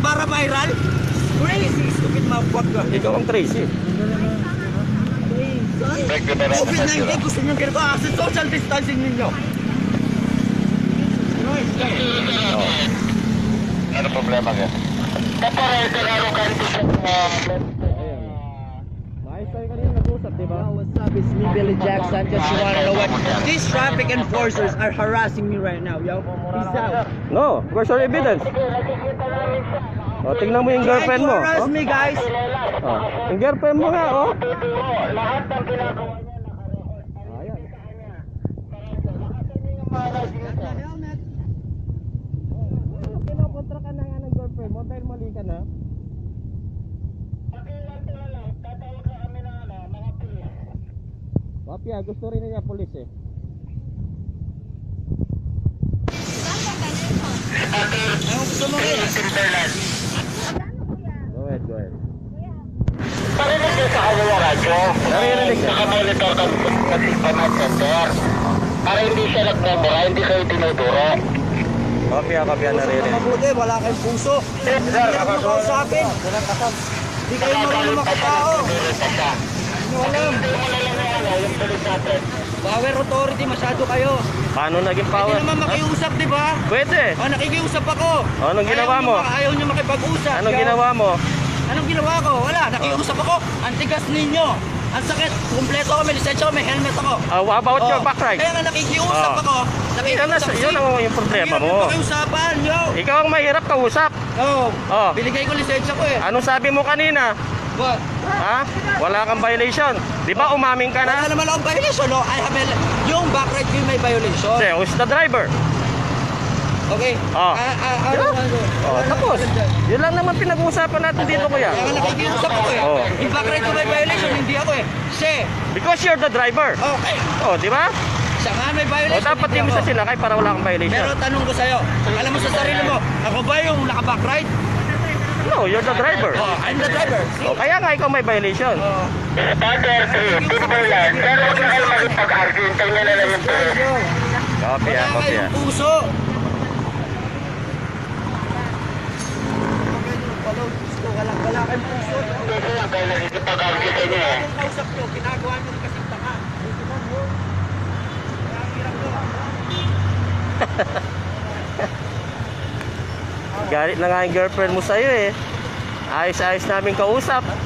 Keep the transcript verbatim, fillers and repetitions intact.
para viral? Crazy, stupid motherfucker ka. Ikaw ang Tracy. COVID nineteen, gusto nyo ginagawa kasi social distancing ninyo. Ano problema ka? Kapag kalaro ka rin sa Maayos tayo kanina nag-usap, diba? What's up, it's me, Billy Jackson. Just you wanna know what? These traffic enforcers are harassing me right now, yo. Peace out. No, where's your evidence? O, tingnan mo yung girlfriend mo. Trying to harass Oh. me, guys. Oh. Yung girlfriend mo nga, oh. lahat ng ginagawa niya. Ayan. Helmet. Kinokontra ka na nga ng girlfriend mo dahil mali ka na. Papya, gusto rin niya pulis eh. Anong gusto mo rin? Go ahead, go ahead. Parinig niyo sa kanya radyo. Naririnig niya. Nakamonitor ka sa Timpamat Center. Para hindi siya nagmumura, hindi kayo tinuturo. Papya, papya, naririnig. Mabuti, wala kayong puso. Hindi kayo makausapin. Hindi kayo marunong makatao. Hindi nyo alam. Power authority, masyado kayo. Paano naging Pwede power? naman makiusap, di ba? Pwede. O, nakikiusap ako. Anong ginawa Ayaw mo? nyo- Ayaw nyo makipag-usap. Anong yo. ginawa mo? Anong ginawa ko? Wala, nakiusap ako. Ang tigas ninyo. Ang sakit. Kumpleto ako, may lisensya ko, may helmet ako. Uh, what about your Oh, back ride? Kaya nga nakikiusap Oh. ako. Yan, Nakikiusap nasa- yun ang yung problema Hirap mo. yung pakiusapan, yo. Ikaw ang mahirap kausap. Oh, Oh. binigay ko lisensya ko eh. Anong sabi mo kanina? What? Ha? Wala kang violation. Di ba umaming ka Wala na? naman akong violation, no? I have a, yung back right ko yung may violation. Say, who's the driver? Okay? Oh. Ah, ah, ah, Yeah. ano, ano? Oh, Wala tapos. naman dyan. Yun lang naman pinag-uusapan natin dito, kuya. Kaya nga nakikiusap ako eh. Oh. Yung back right ko may violation, hindi ako eh. Siya. Because you're the driver. Okay. Oh, di ba? Siya nga may O violation. dapat hindi di mo ako. sa sinakay para wala kang violation. Pero tanong ko sa'yo, alam mo sa sarili mo, ako ba yung naka-back right? No, you're the driver. Oh, I'm the driver. O kaya nga ikaw may violation. Oh. Starter three, Timberland. Pero huwag na kayo makipag-argue. Hintayin niyo na lang yung tuloy. Copy Wala yan, copy yan. kayong puso. Wala, wala kayong puso. Kasi lang kayo nakikipag-argue sa inyo eh. Yung kausap nyo, ginagawa nyo kasi tanga. Kaya hirap nyo. Galit na nga yung girlfriend mo sa'yo eh. Ayos-ayos namin kausap.